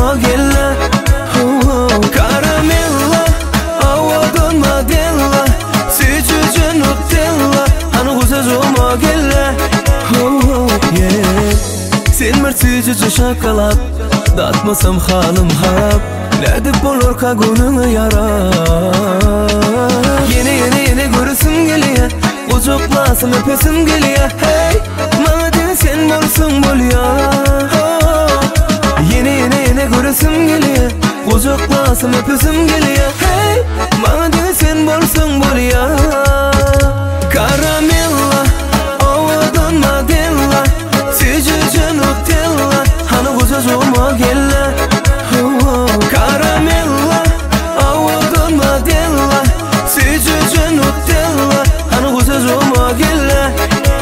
olma gelle. Karamella avadan madella, sıcıcı nutella, hani güzel olma gelle. Sen mer sıcıcı şokolad, datmasam halim harap. Ledip olur kagununu yara. Yine görüsüm geliyor, kucaklasam öpesim geliyor. Hey, madem sen varsın bol ya. Yine görüsüm geliyor, kucaklasam öpesim geliyor. Hey, madem sen varsın bol ya. Karamella avadan madella, sıcıcı nutella, hani güzel olma gelle. Karamella avadan madella, sıcıcı nutella, hani güzel olma gelle.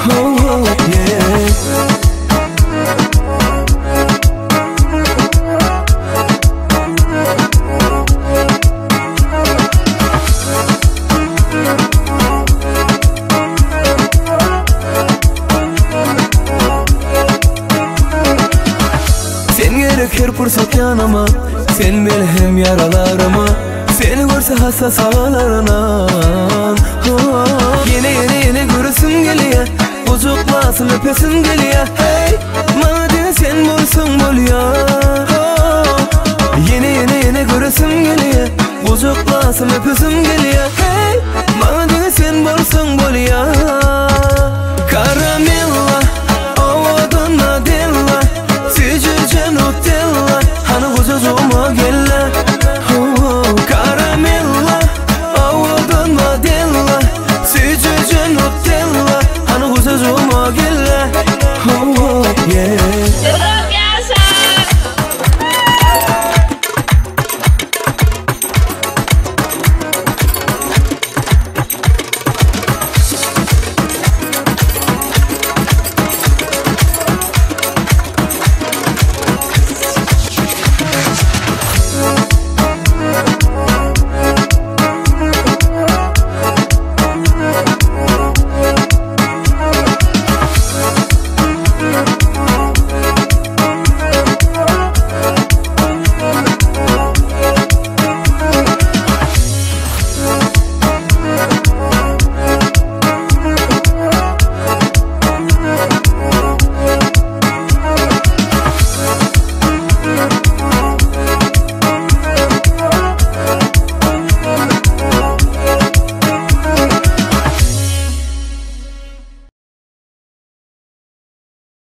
Sen gerek her fırsat yanıma, sen bil hem yaralarıma, seni görse hassas havalarından. Yine görüsüm geliyor, kucaklasam öpesim geliyor. Hey, madem sen varsın bol ya. Yine görüsüm geliyor, kucaklasam öpesim geliyor.